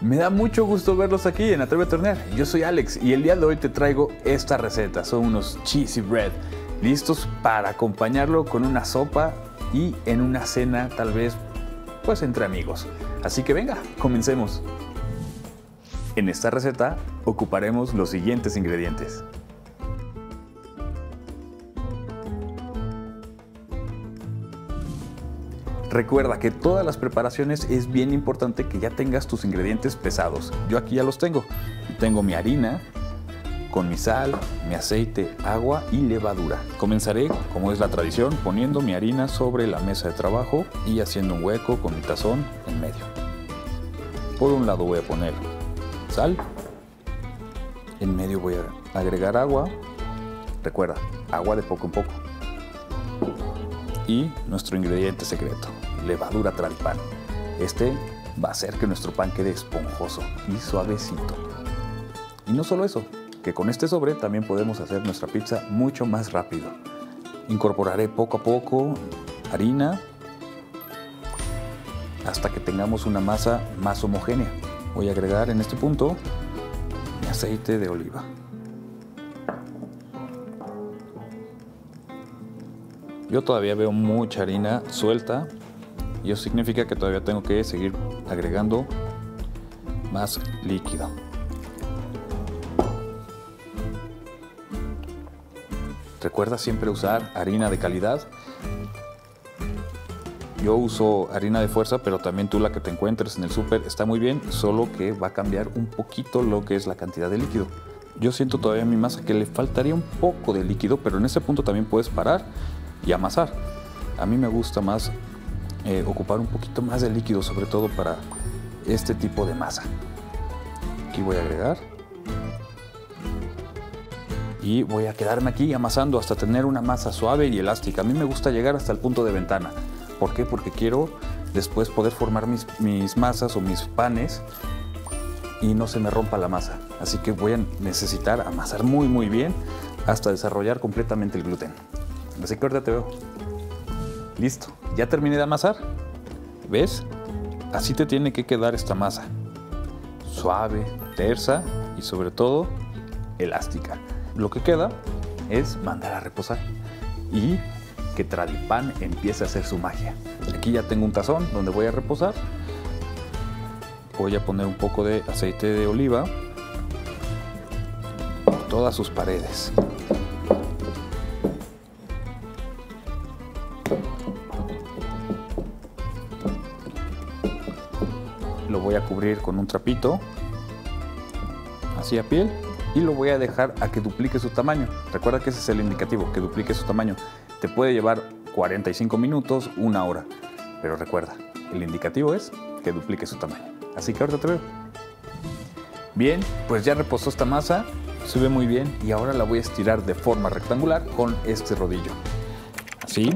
Me da mucho gusto verlos aquí en Atrévete a Hornear. Yo soy Alex y el día de hoy te traigo esta receta. Son unos cheesy bread, listos para acompañarlo con una sopa y en una cena tal vez pues entre amigos. Así que venga, comencemos. En esta receta ocuparemos los siguientes ingredientes. Recuerda que todas las preparaciones es bien importante que ya tengas tus ingredientes pesados. Yo aquí ya los tengo. Tengo mi harina con mi sal, mi aceite, agua y levadura. Comenzaré, como es la tradición, poniendo mi harina sobre la mesa de trabajo y haciendo un hueco con mi tazón en medio. Por un lado voy a poner sal, en medio voy a agregar agua. Recuerda, agua de poco en poco. Y nuestro ingrediente secreto, levadura Tradipan. Este va a hacer que nuestro pan quede esponjoso y suavecito. Y no solo eso, que con este sobre también podemos hacer nuestra pizza mucho más rápido. Incorporaré poco a poco harina hasta que tengamos una masa más homogénea. Voy a agregar en este punto mi aceite de oliva. Yo todavía veo mucha harina suelta y eso significa que todavía tengo que seguir agregando más líquido. Recuerda siempre usar harina de calidad. Yo uso harina de fuerza, pero también tú la que te encuentres en el súper está muy bien, solo que va a cambiar un poquito lo que es la cantidad de líquido. Yo siento todavía en mi masa que le faltaría un poco de líquido, pero en ese punto también puedes parar y amasar. A mí me gusta más ocupar un poquito más de líquido, sobre todo para este tipo de masa. Aquí voy a agregar y voy a quedarme aquí amasando hasta tener una masa suave y elástica. A mí me gusta llegar hasta el punto de ventana. ¿Por qué? Porque quiero después poder formar mis masas o mis panes y no se me rompa la masa. Así que voy a necesitar amasar muy bien hasta desarrollar completamente el gluten. Así que ahorita te veo. Listo, ya terminé de amasar. ¿Ves? Así te tiene que quedar esta masa. Suave, tersa y sobre todo elástica. Lo que queda es mandar a reposar y que Tradipan empiece a hacer su magia. Aquí ya tengo un tazón donde voy a reposar. Voy a poner un poco de aceite de oliva por todas sus paredes. Lo voy a cubrir con un trapito, así a piel, y lo voy a dejar a que duplique su tamaño. Recuerda que ese es el indicativo, que duplique su tamaño. Te puede llevar 45 minutos, una hora, pero recuerda, el indicativo es que duplique su tamaño. Así que ahorita te veo. Bien, pues ya reposó esta masa, se ve muy bien y ahora la voy a estirar de forma rectangular con este rodillo. Así.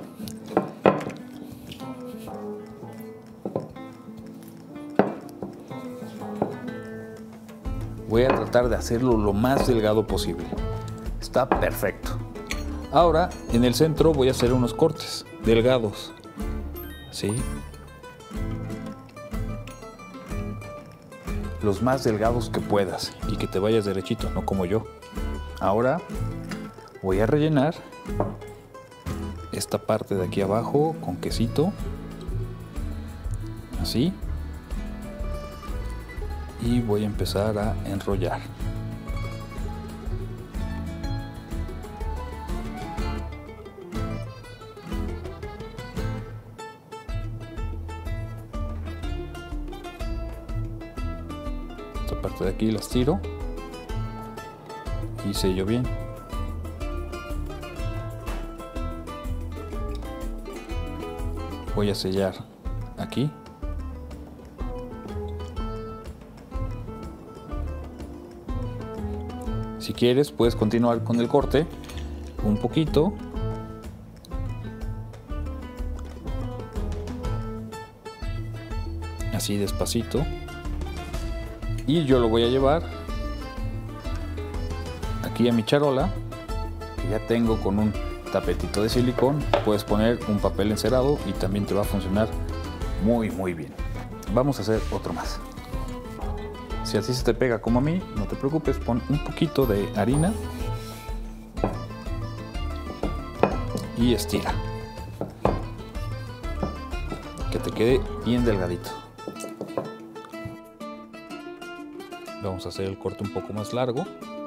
Voy a tratar de hacerlo lo más delgado posible. Está perfecto. Ahora, en el centro voy a hacer unos cortes delgados. Así. Los más delgados que puedas y que te vayas derechito, no como yo. Ahora voy a rellenar esta parte de aquí abajo con quesito. Así. Y voy a empezar a enrollar. Esta parte de aquí las tiro y sello bien. Voy a sellar aquí. Si quieres, puedes continuar con el corte un poquito. Así despacito. Y yo lo voy a llevar aquí a mi charola, que ya tengo con un tapetito de silicón. Puedes poner un papel encerado y también te va a funcionar muy bien. Vamos a hacer otro más. Si así se te pega como a mí, no te preocupes, pon un poquito de harina y estira. Que te quede bien delgadito. Vamos a hacer el corte un poco más largo.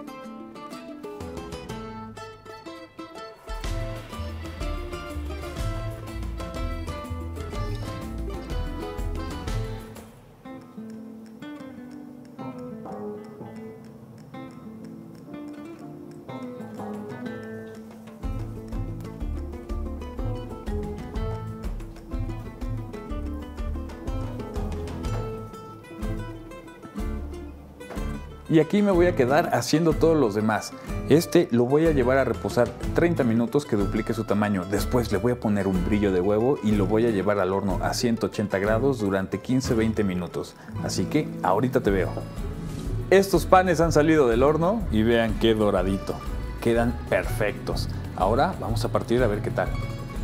Y aquí me voy a quedar haciendo todos los demás. Este lo voy a llevar a reposar 30 minutos que duplique su tamaño. Después le voy a poner un brillo de huevo y lo voy a llevar al horno a 180 grados durante 15-20 minutos. Así que ahorita te veo. Estos panes han salido del horno y vean qué doradito. Quedan perfectos. Ahora vamos a partir a ver qué tal.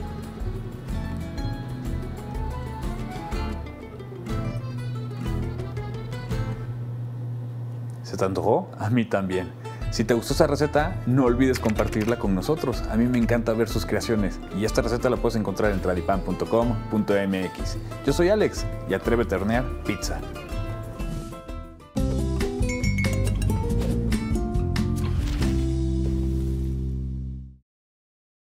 ¿Se te antojó? A mí también. Si te gustó esta receta, no olvides compartirla con nosotros. A mí me encanta ver sus creaciones y esta receta la puedes encontrar en tradipan.com.mx. Yo soy Alex y atrévete a hornear pizza.